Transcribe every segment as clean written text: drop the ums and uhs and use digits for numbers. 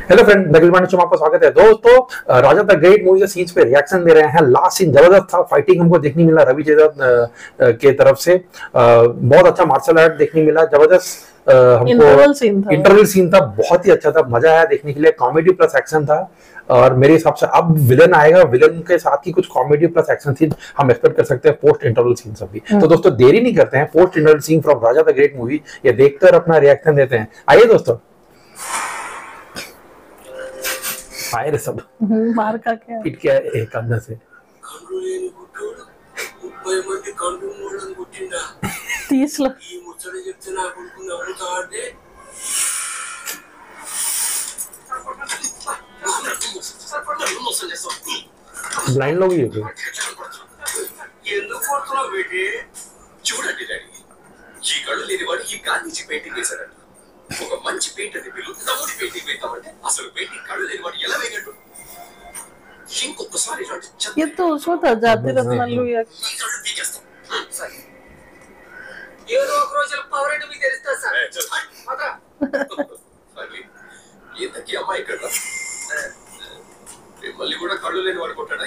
Hello friend, नकल Pandey show आपका स्वागत है। दोस्तों, राजा द ग्रेट मूवी के सीन्स पे रिएक्शन दे रहे हैं। लास्ट सीन जबरदस्त था, फाइटिंग हमको देखने मिला रवि तेजा के तरफ से। बहुत अच्छा मार्शल आर्ट देखने मिला, जबरदस्त हमको इंटरवल सीन था, बहुत ही अच्छा था, मजा आया देखने के लिए। कॉमेडी प्लस एक्शन था और मेरे हिसाब से अब विलन आएगा, विलन के साथ ही कुछ कॉमेडी प्लस एक्शन सीन हम एक्सपेक्ट कर सकते हैं पोस्ट इंटरवल सीन सब भी। तो दोस्तों देरी नहीं करते हैं, post interval scene from Raja the Great movie ये देखकर अपना रिएक्शन देते हैं। आइए दोस्तों। आए रे सब मार का क्या पिट के एक अंदर से 30 लाख బ్లైండ్ లో भी है ఎందుకు కొడుతున్నావు బేటి? చూడండి డాడీ, ఈ కళ్ళు లేని వాడు ఈ గాంధీజీ పెయింటింగ్ వేశాడంట. ఒక మంచి పెయింటర్ ని పిలు, తమ్ముడి పెయింటింగ్ వేద్దామంటే అసలు పెయింటింగ్ కళ్ళు లేని వాడు ఎలా వేయగలడు? ఇంకొకసారి ये तो उसमें था जाति रत्नालू या ఈ కళ్ళు పీకేస్తాం. సరే, ఏదో ఒక రోజు పవర్ అంటే మీకు తెలుస్తా సార్. అదా సరే, ఇంతకీ అమ్మాయి ఇక్కడ మళ్ళీ కూడా కళ్ళు లేని వాడు కొట్టాడా?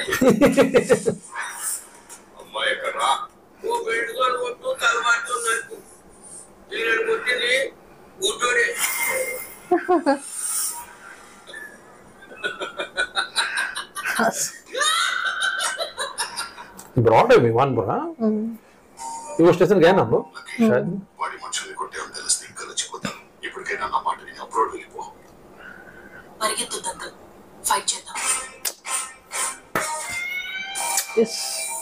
అమ్మాయి ఎక్కడ? ఓ బయటకు కొట్టు తలవాటు నాకు నేను కొట్టింది గుడ్డోడే. ब्रॉड है विमान बड़ा वो स्टेशन गया ना हम लोग शायद వాడి మనుషుల్ని కొట్టామని తెలిస్తే ఇంకా రెచ్చిపోతాను. ఇప్పటికైనా నా మాట విని అబ్రాడ్ వెళ్ళిపో. పరిగెత్తుదంతా ఫైట్ చేద్దాం. यस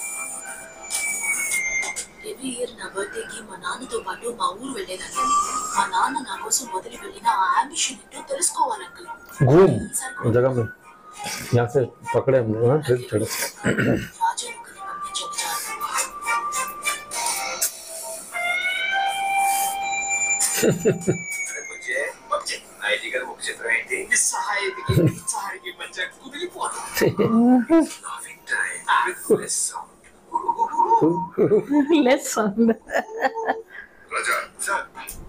ఎవ్రీ ఇయర్ నా బర్త్డేకి మా నాన్నతో పాటు మా ఊరు వెళ్ళేదాన్ని. మా నాన్న నా కోసం వదిలి వెళ్ళిన ఆ అంబిషన్ ఏంటో తెలుసుకోవాలి అంకుల్. घूम जगह में यहाँ से पकड़े हम लोग ट्रेन चढ़े రాజానుకని పంపించక చాలు. అరే బుజ్జే, బుజ్జే, ఐడి గారి ముఖ చిత్రం ఏంటి? నిస్సహాయతకి నిస్సహాయకి మధ్య కుమిలిపోతుంది. Laughing time with less sound. Less sound Raja sir,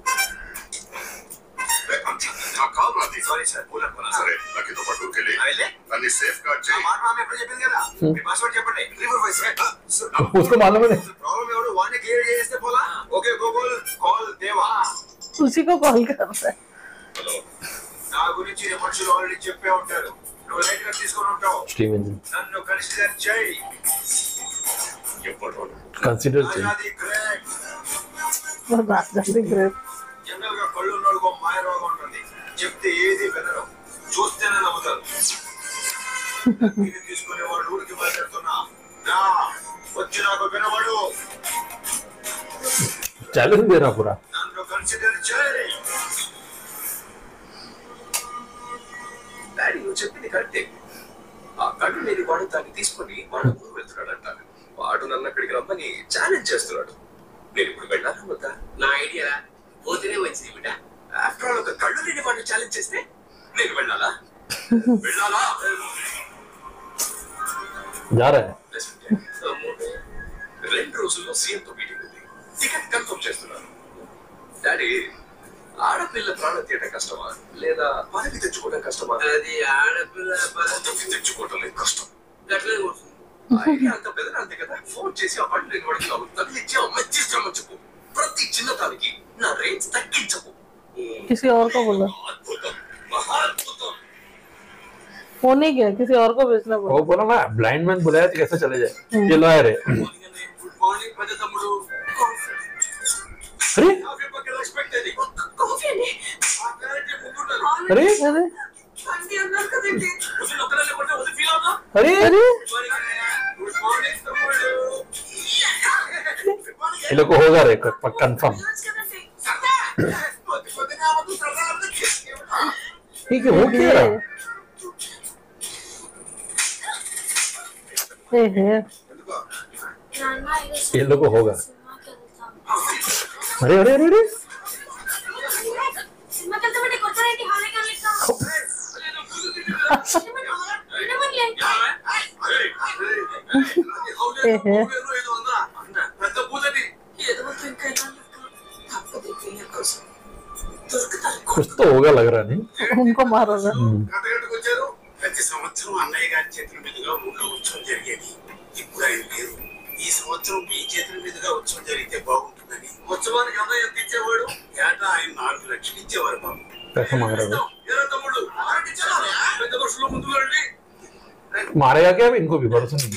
నా కాల్ రాది. సారీ సార్, పూలనుకున్నా. సరే, నాకితో పాటు కెళ్ళి నన్ను సేఫ్ గార్డ్ చేయి. మా మామ ఎప్పుడు చెప్పింది కదా, మీ పాస్వర్డ్ చెప్పండి. 345 उसको मालूम है ప్రాబ్లం ఎవరు వాడిని క్లియర్ చేస్తే పోలా. ఓకే గూగుల్ కాల్ దేవా. उसी को कॉल कर रहा है. హలో, నా గురించి ఈ మనుషులు ఆల్రెడీ చెప్పే ఉంటారు. నువ్వు లైట్ గా తీసుకొని ఉంటావు. स्टीवन నన్ను కన్సిడర్ చేయి. ఎప్పుడు कंसीडर चाहिए అది గ్రేట్. वो बात जल्दी ग्रेट జనరల్ గా కళ్ళు ఉన్నోడుకో మాయ రోగం ఉంటుంది. చెప్తే ఏది వినరు, చూస్తేనే నమ్ముతారు. ఇది తీసుకునే వాడు ఊరికి మాట్లాడుతున్నా నా వచ్చి నాకు వినవాడు. चैलेंज दे रहा पूरा నన్ను కన్సిడర్ చేయి. డాడీ నువ్వు చెప్పింది కరెక్టే. ఆ కళ్ళు లేని వాడు దాన్ని తీసుకొని వాడు ఊరు వెళ్తున్నాడు అంట. వాడు నన్ను అక్కడికి రమ్మని ఛాలెంజ్ చేస్తున్నాడు. నేను ఇప్పుడు వెళ్ళాలా వద్దా? నా ఐడియా పోతేనే వచ్చింది బిడ్డ. ఆఫ్టర్ ఆల్ ఒక కళ్ళు లేని వాడిని ఛాలెంజ్ చేస్తే నేను వెళ్ళాలా? వెళ్ళాలా? जा रहा है 2 రోజుల్లో సీఎం తో మీటింగ్ ఉంది. టికెట్ కన్ఫర్మ్ చేస్తున్నాను. డాడీ, ఆడపిల్ల ప్రాణం తీయడం కష్టమా లేదా పదవి తెచ్చుకోవడం కష్టమా? అది ఆడపిల్ల పదవి తెచ్చుకోవడం లేదు, కష్టం. గట్లే కొడుతుంది. ఐడియా అంత పెద్ద అంతే కదా. ఫోన్ చేసి ఆ పళ్ళు లేని వాడికి తగిలిచ్చి అమ్మచ్చిస్తామని చెప్పు. ప్రతి చిన్నదానికి నా రేంజ్ తగ్గించకు. किसी और को बोला. అద్భుతం, మహాద్భుతం. फोन नहीं किया, किसी और को भेजना वो बोला. बोला ना ब्लाइंड मैन बुलाया तो कैसे चले जाए ये लो है रे గుడ్ మార్నింగ్ పెద్ద తమ్ముడు. अरे కాఫీ పక్కన రెస్పెక్ట్ అది. కాఫీ అండి. ఆ క్లారిటీ ముందుండాలి. अरे अरे అండి అన్నారు కదండి. వదిలి ఒక్కదాన్ని కొడితే వదిలి ఫీల్ అవునా? अरे अरे గుడ్ మార్నింగ్ తమ్ముడు. ये लोग को होगा रे कंफर्म ठीक है हो क्या रहा ए है ये लोग को होगा अरे अरे अरे अरे సినిమాకి వెళ్తామంటే కొడతారేంటి? హాలేగా వెళ్తాం. ए है పెద్ద పూజది. ఎదవతో ఇంకా ఎలా తప్పదు. कुछ तो होगा लग रहा नहीं उनको मारो ना। కథ ఉత్సవం జరిగేది. ఇప్పుడు ఆయన లేరు. ఈ సంవత్సరం మీ చేతుల మీదుగా ఉత్సవం జరిగితే బాగుంటుందని ఉత్సవానికి అన్నయ్య తెచ్చేవాడు. ఏటా ఆయన 4 లక్షలు ఇచ్చేవారు బాబు. ఎలా తమ్ముడు పెద్ద మనుషులు ముందు వెళ్ళి मारेगा क्या इनको भी भरोसा नहीं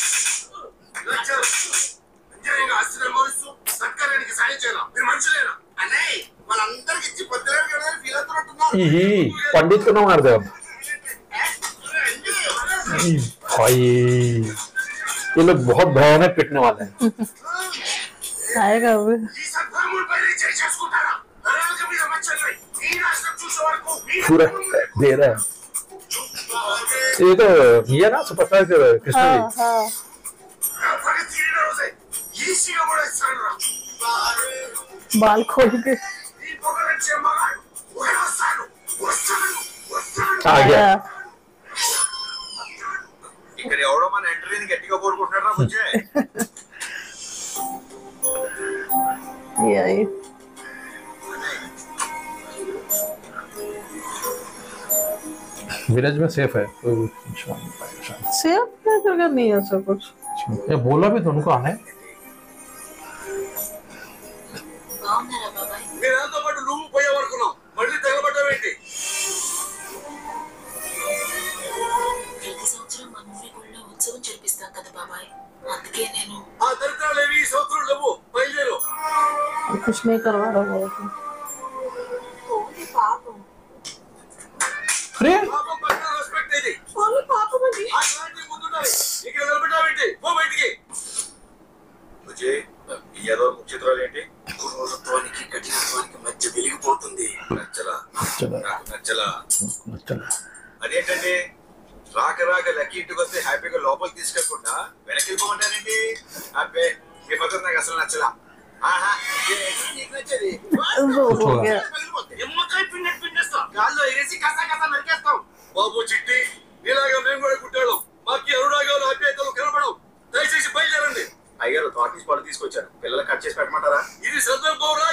ఆస్తిని అనుభవిస్తూ సర్కారానికి సాయం చేయాలా? మీరు మనుషులేనా అన్నయ్య? వాళ్ళందరికి ఇచ్చి పొద్దులేరు కదా ఫీల్ అవుతున్నట్టున్నారు. पंडित को ना मार दे अब भाई ये लोग बहुत भयानक पिटने वाले हैं आएगा अभी ఈ సద్భావములు పైన చేయి చేసుకుంటారా? నరాలక మీద మచ్చలు ఈ రాష్ట్రం చూసే వరకు पूरा दे रहा है ये तो ये ना सुपरस्टार कृष्ण हाँ जी हाँ భగత్ తీరిన రోజే ఈసీగా కూడా ఇస్తాను రా. बाल खोल के ఈ పొగలచ్చే మగాడు వస్తాను వస్తాను వస్తాను. आ गया ఇక్కడ ఎవడో మన ఎంట్రీని గట్టిగా కోరుకుంటున్నారా? వచ్చే यही विलेज में सेफ है कोई निशान नहीं पाएगा शायद। सेफ करके नहीं है सब कुछ ये बोला भी तो उनको आना है బాగున్నారా బాబాయ్? మీరంతా పాటు నువ్వు పోయే వరకున్నావు. మళ్ళీ తగలబడ్డావేంటి? ప్రతి సంవత్సరం మన ఊరి గుళ్ళో ఉత్సవం జరిపిస్తాం కదా బాబాయ్. అందుకే నేను ఆ దరిద్రాలేవి ఈ సంవత్సరం లేవు. బయలుదేరు. कुछ नहीं करवा रहा वो ఓన్లీ పాపం अरे పాపం పక్కన రెస్పెక్ట్ ఇది. ఓన్లీ పాపం అండి. ఆ క్లారిటీ ముందుండాలి. ఇక్కడ నిలబడ్డావేంటి? పో బయటికి. ముజే ఈ ఏదో ముఖ్యత్వాలు ఏంటి? క్రూరత్వానికి కఠినత్వానికి మధ్య వెలిగిపోతుంది. నచ్చలా నచ్చలా. నాకు నచ్చలా. चलो అదేంటండి? రాక రాక లక్కీ ఇంటికి వస్తే హ్యాపీగా లోపలికి తీసుకెళ్ళకుండా వెనక్కి వెళ్ళిపోమంటారేంటి? అబ్బే మీ పక్కన నాకు అసలు నచ్చలా. ఆహా ఏంటి నీకు నచ్చేది? हो गया నిమ్మకాయ పిండి పిండేస్తాం. గాల్లో వేసి కసా కసా నరికేస్తాం. బాబు చిట్టి ఇలాగా మేము కూడా కుట్టాడు. మాకు అరుడాగాలు ఆప్యాయతలు కనపడవు. దయచేసి బయలుదేరండి. అయ్యారు టాకీస్ పళ్ళు తీసుకొచ్చారు. పిల్లలు కట్ చేసి పెట్టమంటారా? ఇది సందర్భం రా.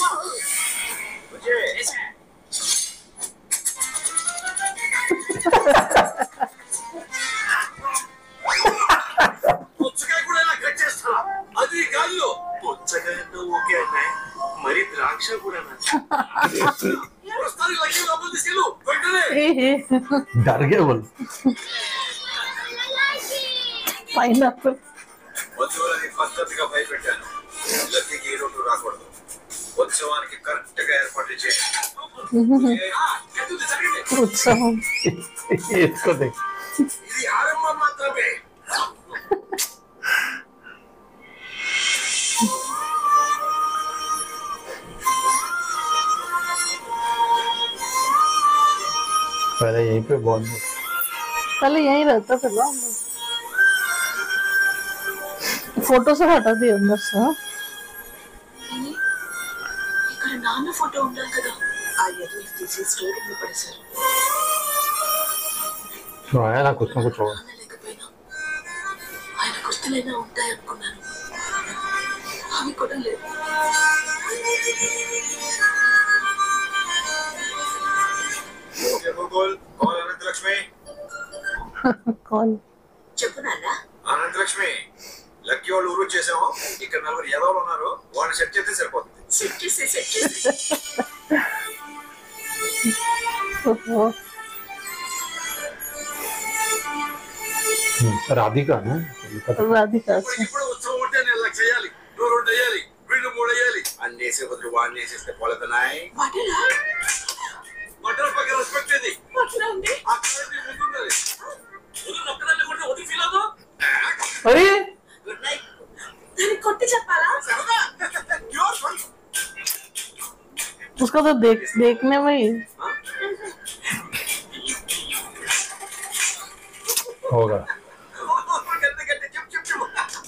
పుచ్చకాయ కూడా ఇలా కట్ చేస్తారా? అది గాల్లో పుచ్చకాయతో ఓకే అన్నాయి. మరి ద్రాక్ష కూడా ప్రస్తుతానికి లక్కీ లోపల తీసుకెళ్ళు వెంటనే. डर गया बोल पाइनएप्पल ఉత్సవానికి పద్ధతిగా భయపెట్టాను. లక్కీకి ఏ రోజు రాకూడదు. ఉత్సవానికి కరెక్ట్ గా ఏర్పాట్లు చేయండి. उत्सव इसको देख ఇది ఆరంభం మాత్రమే. पहले यहीं पे बहुत पहले यहीं रहता था ना फोटो से हटा दिया अंदर से हाँ? ఏంటి? ఇక్కడ నాన్న ఫోటో ఉండాలి కదా. ఆ ఎదురు తీసి స్టోర్ రూమ్ లో పడేశారు. तो आया ना कुछ होगा నాన్న లేకపోయినా ఆయన గుర్తులైనా ఉంటాయనుకున్నాను. అవి కూడా లేవు. Okay Google call Ananthalakshmi. कौन చెప్పు నాన్న. అనంతలక్ష్మి లక్కీ వాళ్ళు ఊరు వచ్చేసాము. ఇక్కడ 4 యాదవులు ఉన్నారు. వాళ్ళని సెట్ చేస్తే సరిపోతుంది. సెట్ చేసి राधिका ना राधिका ఇప్పుడు ఉత్సవం ఉంటే నేను ఇలా చేయాలి. నువ్వు 2 వేయాలి. వీళ్ళు 3 వేయాలి. అన్ని వేసే బదులు వాడిని వేసేస్తే పోలేదన్నాయి. వాటేనా? మటన్ పక్కన రెస్పెక్ట్ ఇది. వాటేనా ఉంది? ఆ క్లారిటీ ముందుండాలి. ముందు నొక్కదాన్ని కొడితే వదిలి ఫీల్ అవుతావు. अरे గుడ్ నైట్. దాన్ని కొట్టి చెప్పాలా? సరదా. Your fun. उसको तो देखने में ही होगा గట్టి గట్టి చెప్పు చెప్పు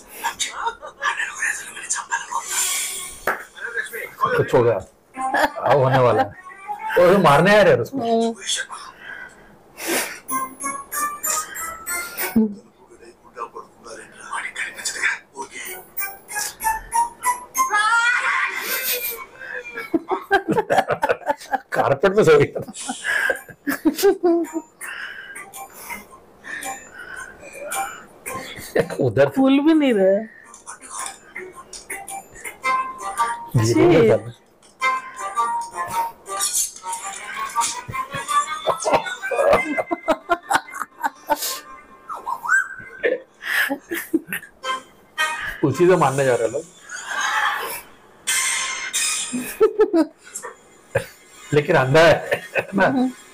అనంతలక్ష్మి कुछ होगा अब होने वाला है और मारने आ रहे हैं उसको कारपेट पे सो गया था उधर फूल भी नहीं रहे। जीरो में चल। उसी से मानने जा रहे लोग। लेकिन अंधा है ना।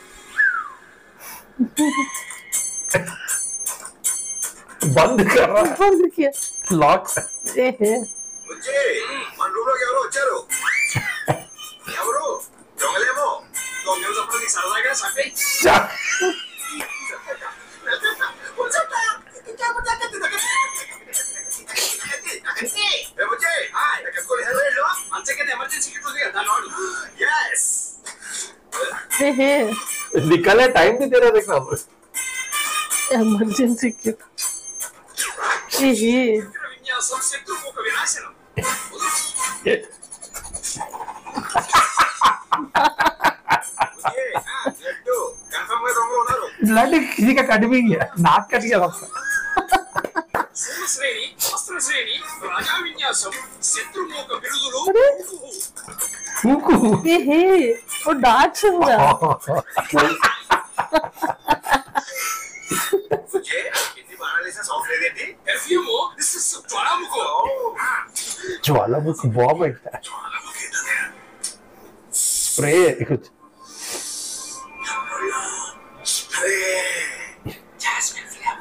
बंद कर रहा है, बंद किया। लॉक। బుజ్జి మన రూమ్ లోకి ఎవరో వచ్చారు. ఎవరు? దొంగలేమో. దొంగలు తప్పదు నీకు సరదాగా సండే. బుజ్జి హాయ్ కట్టుకోలే హెల్మెట్ అంతకనే ఎమర్జెన్సీ కిట్ ఉంది కదా నాడు. yes निकले टाइम भी तेरा देखना। Emergency kit. విన్యాసం శత్రువు ఒక వినాశనం. ब्लड किसी का कट भी गया, नाक कट गया सबका। శ్రేణి వస్త్ర శ్రేణి రాజా విన్యాసం శత్రువు ఒక బిరుదులు. फूकू। वो डार्क होगा। బుజ్జి కింది బాణాలేసే సౌండ్ లేదేంటి? Perfume this is Jwalamukhi. Jwalamukhi bomb है। జ్వాలాముఖి ఏంటంటే स्प्रे कुछ। Spray jasmine flavour.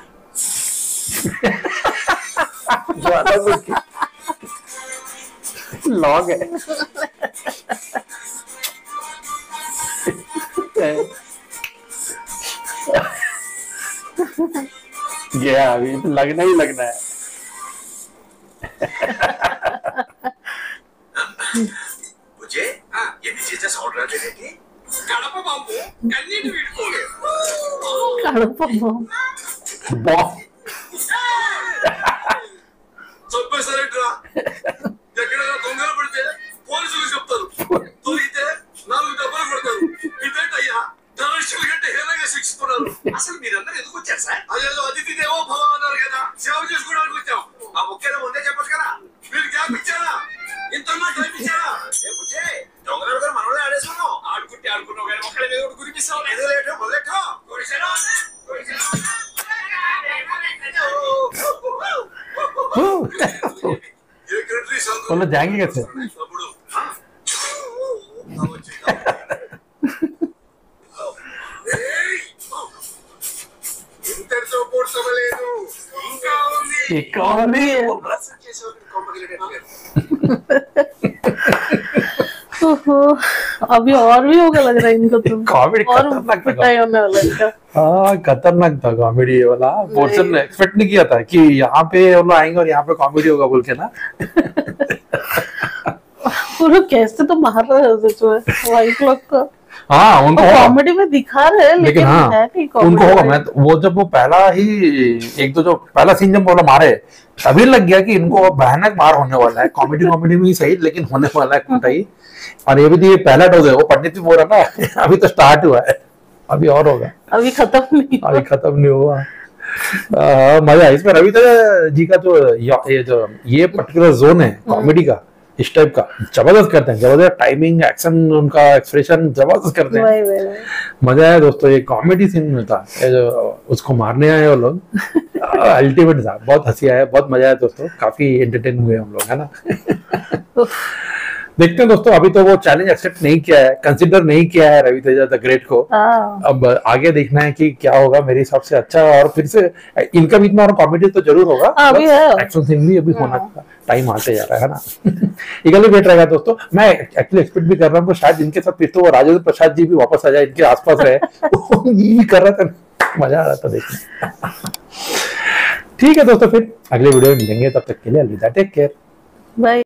ज्वालामुखी लॉग है। गया अभी तो लगना ही लगना है। బుజ్జి ఎన్ని చేసే సౌండ్ రాలేదేంటి? కడప బాంబు కన్నీటి వీడుకోలేదు. కడప బాంబు। बॉम्ब। చంపేశారేంట్రా? ఎక్కడైనా దొంగలు పడితే పోలీసులు చెప్తారు, దొరికితే 4 దెబ్బలు కొడతారు. ఇదేంటయ్యా ధనుషుల కంటే హేళనగా శిక్షిస్తున్నారు. అసలు మీరందరూ ఎందుకు వచ్చారు సార్? అదేదో అతిథి దేవో భవ అన్నారు కదా, సేవ చేసుకోవడానికి వచ్చాం. ఆ ముఖ్యంగా ముందే చెప్పచ్చు కదా. మీరు గ్యాప్ ఇచ్చారా? ఇంత టైం ఇచ్చారా? బుజ్జి దొంగలు కూడా మనోళ్ళే ఆడేసుకున్నాం. ఆడుకుంటే ఆడుకున్నావు కానీ ఒక్కడి మీద కూడా గురిపిస్తావు. ఏదో లేటో మొదలెట్టో కొడిసారా बोलो जाएंगे कैसे? ఇంతటితో పూర్తవలేదు, ఇంకా ఉంది. एक और नहीं ओहो, अभी और भी होगा लग रहा है इनको तो। कॉमेडी और खतरनाक था। पिटाई होने वाला है इनका। हाँ खतरनाक था कॉमेडी वाला पोर्शन। एक्सपेक्ट नहीं किया था कि यहाँ पे वो लोग आएंगे और यहाँ पे कॉमेडी होगा बोल के ना। पूरा कैसे तो मार रहे हैं सच में वाइट लोग को। हाँ उनको कॉमेडी में दिखा रहे हैं लेकिन लेकिन हाँ है नहीं उनको कॉमेडी। होगा। मैं वो जब वो पहला ही एक दो जो पहला सीन जब वो लोग मारे तभी लग गया कि इनको भयानक मार होने वाला है। कॉमेडी कॉमेडी में ही सही लेकिन होने वाला है कुटाई। और ये भी तो ये पहला डोज है, वो पंडित भी बोल रहा ना अभी तो स्टार्ट हुआ है, अभी और होगा, अभी खत्म नहीं अभी खत्म नहीं हुआ। मजा है इसमें। रवि तेजा जी का जो ये पर्टिकुलर जोन है कॉमेडी का, इस टाइप का जबरदस्त करते हैं। जबरदस्त टाइमिंग, एक्शन, उनका एक्सप्रेशन जबरदस्त करते हैं। वही मजा आया दोस्तों। ये कॉमेडी सीन में था, ये जो उसको मारने आए वो लोग अल्टीमेट था। बहुत हंसी आया, बहुत मजा आया दोस्तों। काफी एंटरटेन हुए हम लोग, है ना। देखते हैं दोस्तों, अभी तो वो चैलेंज एक्सेप्ट नहीं किया है, कंसिडर नहीं किया है रवि तेजा द ग्रेट को। अब आगे देखना है कि क्या होगा। मेरे हिसाब से अच्छा, और फिर से इनका बीच में और कॉमेडी तो जरूर होगा, अभी है। एक्शन सीन भी अभी होना का टाइम आते जा रहा है ना। इगली वेट रहेगा दोस्तों। मैं एक्चुअली एक्सपेक्ट भी कर रहा हूँ शायद इनके साथ फिर तो वो राजेंद्र प्रसाद जी भी वापस आ जाए, इनके आसपास रहे। ये कर रहा था, मजा आ रहा था देखने। ठीक है दोस्तों, फिर अगले वीडियो में मिलेंगे, तब तक के लिए अलविदा, टेक केयर, बाय।